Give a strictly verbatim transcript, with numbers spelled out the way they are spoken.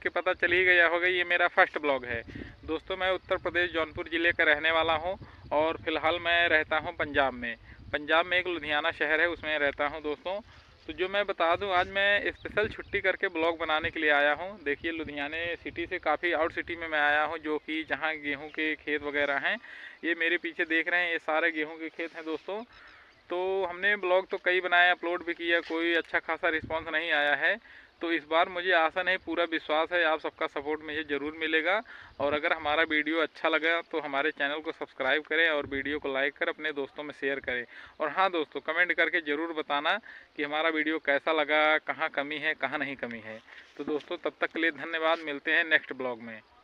के पता चल ही गया होगा, ये मेरा फर्स्ट ब्लॉग है। दोस्तों मैं उत्तर प्रदेश जौनपुर ज़िले का रहने वाला हूँ और फ़िलहाल मैं रहता हूँ पंजाब में। पंजाब में एक लुधियाना शहर है, उसमें रहता हूँ दोस्तों। तो जो मैं बता दूं, आज मैं स्पेशल छुट्टी करके ब्लॉग बनाने के लिए आया हूं। देखिए लुधियाने सिटी से काफ़ी आउट सिटी में मैं आया हूं, जो कि जहां गेहूं के खेत वगैरह हैं। ये मेरे पीछे देख रहे हैं, ये सारे गेहूं के खेत हैं दोस्तों। तो हमने ब्लॉग तो कई बनाए, अपलोड भी किया, कोई अच्छा खासा रिस्पांस नहीं आया है। तो इस बार मुझे आशा नहीं, पूरा विश्वास है आप सबका सपोर्ट मुझे ज़रूर मिलेगा। और अगर हमारा वीडियो अच्छा लगा तो हमारे चैनल को सब्सक्राइब करें और वीडियो को लाइक कर अपने दोस्तों में शेयर करें। और हाँ दोस्तों, कमेंट करके ज़रूर बताना कि हमारा वीडियो कैसा लगा, कहाँ कमी है कहाँ नहीं कमी है। तो दोस्तों तब तक के लिए धन्यवाद, मिलते हैं नेक्स्ट ब्लॉग में।